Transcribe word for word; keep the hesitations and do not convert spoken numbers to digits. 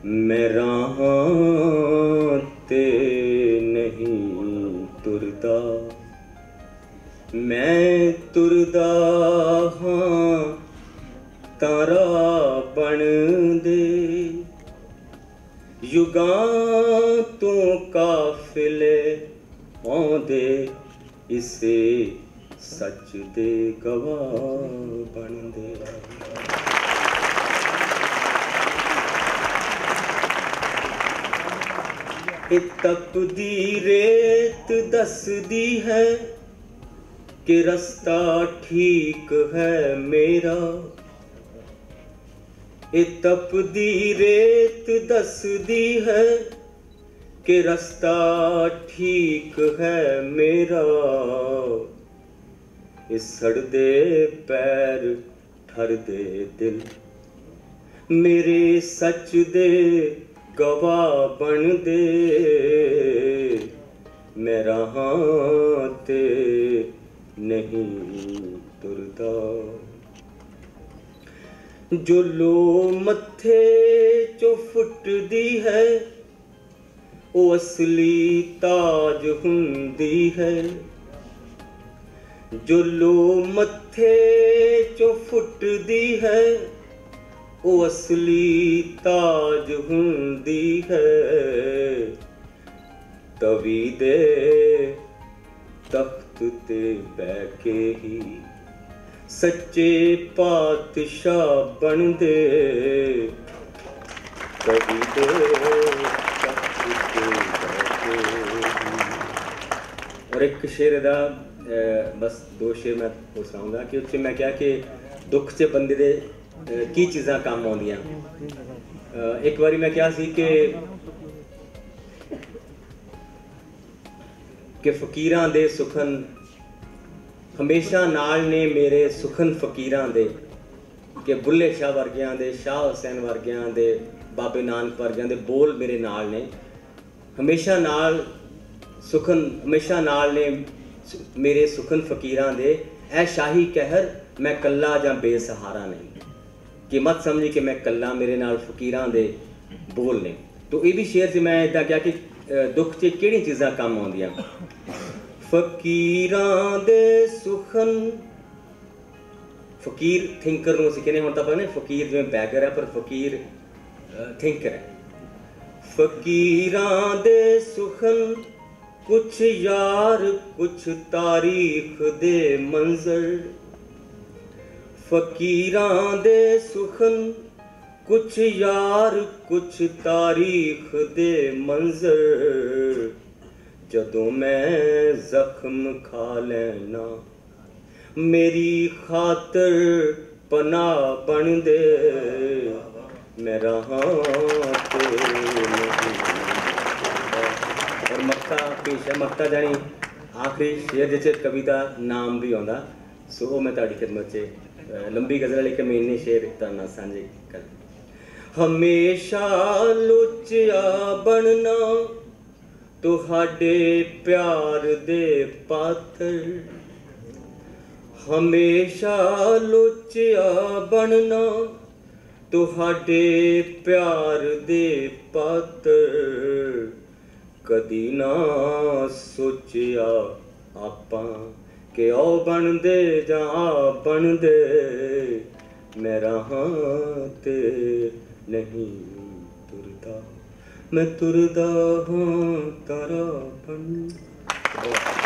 मैं राहां ते नहीं तुरदा, मैं तुरदा हां तारा बन दे। युगां तो काफिले आउंदे इसे सच दे गवाह बन दे। ए तपदी रेत दसदी है कि रास्ता ठीक है मेरा। ए तपदी रेत दसदी है कि रास्ता ठीक है मेरा। ए सड़दे पैर ठरदे दिल मेरे सच दे गवाह बन दे। मैं राहां ते नहीं तुरदा। जो लो मत्थे चो फुटदी है ओ असली ताज हुंदी है। जो लो मत्थे चो फुटदी है ओ असली ताज हुंदी है। तवी दे तख्त ते बैके ही सच्चे पातशाह बन दे। तवी दे तख्त ते बैके ही। और एक शेर दा बस दो शेर मैं हो सुनाऊंगा कि उससे मैं क्या कि दुख से बंदे दे की चीज़ां काम आउंदियां। एक बारी मैं क्या सी कि कि फकीरां दे सुखन हमेशा नाल ने मेरे सुखन फकीरां दे। कि बुल्ले शाह वर्गियां दे, शाह हुसैन वर्गियां दे, बाबे नानक वर्गियां दे बोल मेरे नाल ने हमेशा नाल सुखन हमेशा नाल ने मेरे सुखन फकीरां दे। ऐ शाही कहर मैं कल्ला जां बेसहारा नहीं। कि मत समझी कि मैं कल्ला, मेरे नाल फकीरां दे बोल ने। तो ये भी शेर से मैं इदा क्या कि दुख च केड़ी चीज़ां काम आउंदियां। फकीरां दे सुखन फकीर थिंकर नूं असीं कहने हुण तां पता नहीं फकीर जिवें बैगर है पर फकीर थिंकर है। फकीरां दे सुखन कुछ यार कुछ तारीख दे मंजर। फकीरां दे सुखन कुछ यार कुछ तारीख दे मंजर। जदों मैं जख्म खा लैना मेरी खातर पनाह बन दे। मैं राहां ते नहीं। और मक्ता पेश है मक्ता जानी आखिरी शेर जिस कविता नाम भी आउंदा। सो वो मैं तुहाडी खिदमत च लंबी गज़ल लेकिन मैं इन्ने शेर तुहाडे सांझे कर। हमेशा लुचिया बनना तुहाडे प्यार दे पात्र। हमेशा लुचिया बनना तुहाडे प्यार दे पात्र। कदी ना सोचिया आपां कि ओ बन दे जां आ बन दे। मैं राहां ते नहीं तुरदा, मैं तुरदा हां तारा बन।